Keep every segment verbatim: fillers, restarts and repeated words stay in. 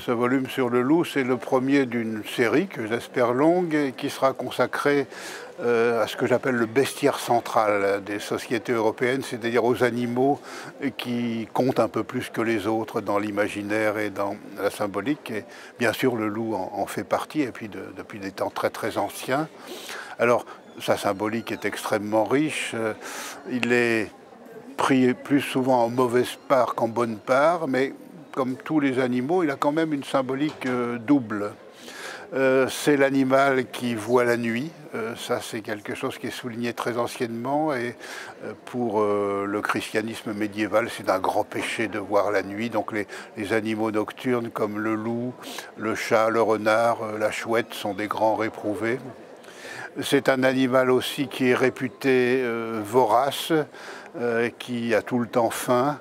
Ce volume sur le loup, c'est le premier d'une série que j'espère longue et qui sera consacrée euh, à ce que j'appelle le bestiaire central des sociétés européennes, c'est-à-dire aux animaux qui comptent un peu plus que les autres dans l'imaginaire et dans la symbolique. Et bien sûr, le loup en, en fait partie, et puis de, depuis des temps très très anciens. Alors, sa symbolique est extrêmement riche. Il est pris plus souvent en mauvaise part qu'en bonne part, mais comme tous les animaux, il a quand même une symbolique euh, double. Euh, c'est l'animal qui voit la nuit, euh, ça c'est quelque chose qui est souligné très anciennement, et euh, pour euh, le christianisme médiéval, c'est un grand péché de voir la nuit. Donc les, les animaux nocturnes comme le loup, le chat, le renard, euh, la chouette sont des grands réprouvés. C'est un animal aussi qui est réputé euh, vorace, euh, qui a tout le temps faim,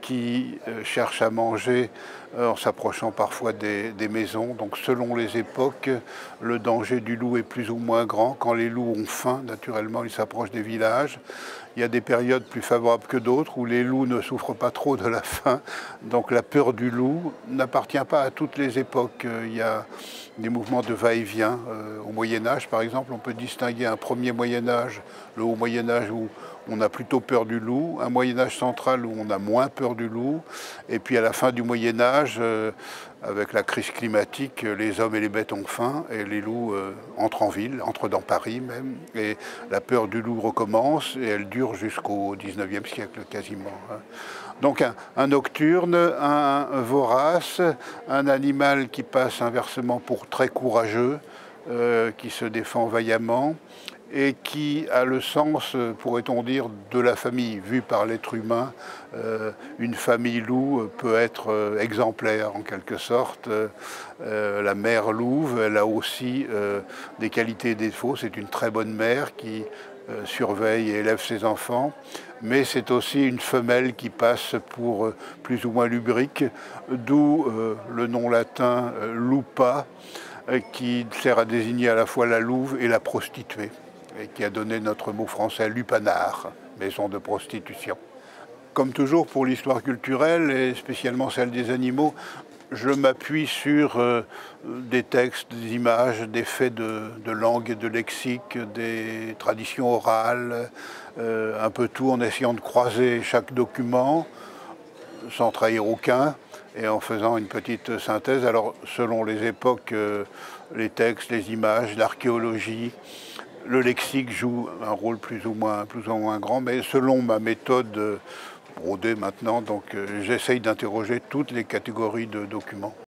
qui euh, cherche à manger euh, en s'approchant parfois des, des maisons. Donc selon les époques, le danger du loup est plus ou moins grand. Quand les loups ont faim, naturellement, ils s'approchent des villages. Il y a des périodes plus favorables que d'autres où les loups ne souffrent pas trop de la faim. Donc la peur du loup n'appartient pas à toutes les époques. Il y a des mouvements de va-et-vient. Au Moyen-Âge, par exemple, on peut distinguer un premier Moyen-Âge, le haut Moyen-Âge où on a plutôt peur du loup, un Moyen-Âge central où on a moins peur du loup, et puis à la fin du Moyen-Âge, euh, avec la crise climatique, les hommes et les bêtes ont faim, et les loups euh, entrent en ville, entrent dans Paris même, et la peur du loup recommence, et elle dure jusqu'au dix-neuvième siècle quasiment. Donc un, un nocturne, un, un vorace, un animal qui passe inversement pour très courageux, euh, qui se défend vaillamment, et qui a le sens, pourrait-on dire, de la famille. Vu par l'être humain, euh, une famille loup peut être euh, exemplaire en quelque sorte. Euh, la mère louve, elle a aussi euh, des qualités et des défauts. C'est une très bonne mère qui euh, surveille et élève ses enfants, mais c'est aussi une femelle qui passe pour euh, plus ou moins lubrique, d'où euh, le nom latin euh, lupa, euh, qui sert à désigner à la fois la louve et la prostituée, et qui a donné notre mot français lupanar, maison de prostitution. Comme toujours pour l'histoire culturelle, et spécialement celle des animaux, je m'appuie sur euh, des textes, des images, des faits de, de langue et de lexique, des traditions orales, euh, un peu tout en essayant de croiser chaque document, sans trahir aucun, et en faisant une petite synthèse. Alors, selon les époques, euh, les textes, les images, l'archéologie, le lexique joue un rôle plus ou moins, plus ou moins grand, mais selon ma méthode brodée maintenant, donc euh, j'essaye d'interroger toutes les catégories de documents.